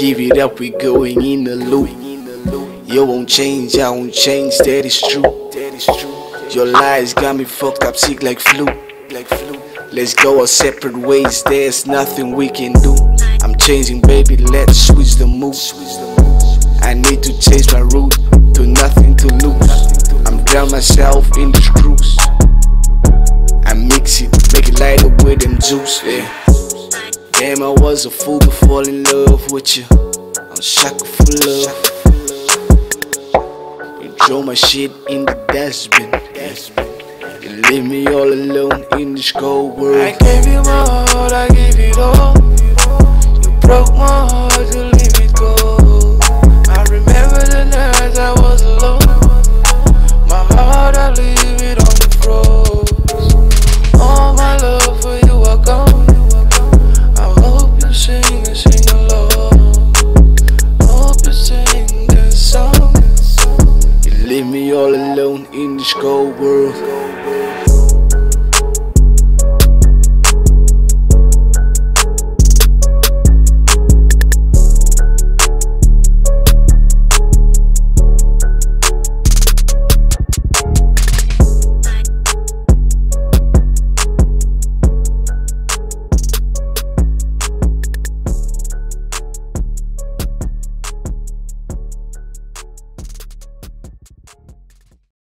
give it up, we going in the loop. You won't change, I won't change, that is true. Your lies got me fucked up, sick like flu. Let's go our separate ways, there's nothing we can do. I'm changing, baby, let's switch the mood. I need to change my route to nothing to lose. I'm drown myself in the screws. I mix it, make it lighter with them juice, yeah. Damn, I was a fool to fall in love with you. I'm shackled for love. You throw my shit in the dustbin. You leave me all alone in this cold world. I gave you my heart, I gave it all. You broke my heart, you leave it go. I remember the nights I was alone. My heart, I leave it on the floor. All my love for you are gone. I hope you sing and sing along. Hope you sing this song. You leave me all alone in this cold world.